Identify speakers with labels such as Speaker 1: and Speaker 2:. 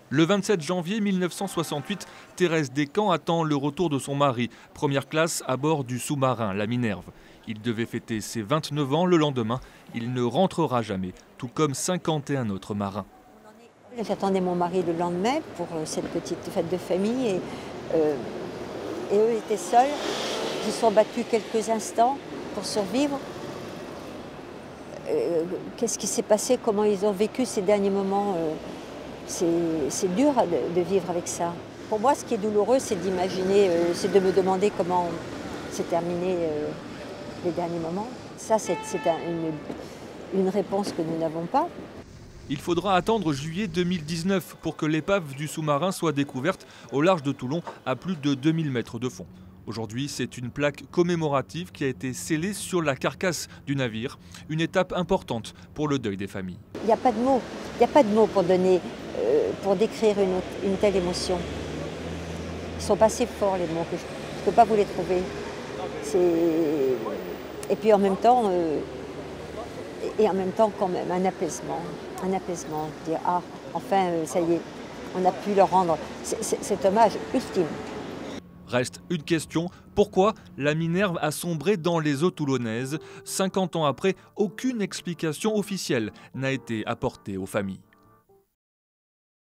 Speaker 1: Le 27 janvier 1968, Thérèse Descamps attend le retour de son mari, première classe à bord du sous-marin, la Minerve. Il devait fêter ses 29 ans le lendemain. Il ne rentrera jamais, tout comme 51 autres marins.
Speaker 2: J'attendais mon mari le lendemain pour cette petite fête de famille et eux étaient seuls. Ils se sont battus quelques instants pour survivre. Qu'est-ce qui s'est passé? Comment ils ont vécu ces derniers moments? C'est dur de vivre avec ça. Pour moi, ce qui est douloureux, c'est d'imaginer, c'est de me demander comment s'est terminé les derniers moments. Ça, c'est une réponse que nous n'avons pas.
Speaker 1: Il faudra attendre juillet 2019 pour que l'épave du sous-marin soit découverte au large de Toulon à plus de 2000 mètres de fond. Aujourd'hui, c'est une plaque commémorative qui a été scellée sur la carcasse du navire, une étape importante pour le deuil des familles.
Speaker 2: Il n'y a pas de mots, pour décrire une telle émotion. Ils sont pas assez forts les mots, que je ne peux pas vous les trouver. Et puis en même temps quand même un apaisement, dire ah enfin ça y est, on a pu leur rendre cet hommage ultime.
Speaker 1: Reste une question, pourquoi la Minerve a sombré dans les eaux toulonnaises? 50 ans après, aucune explication officielle n'a été apportée aux familles.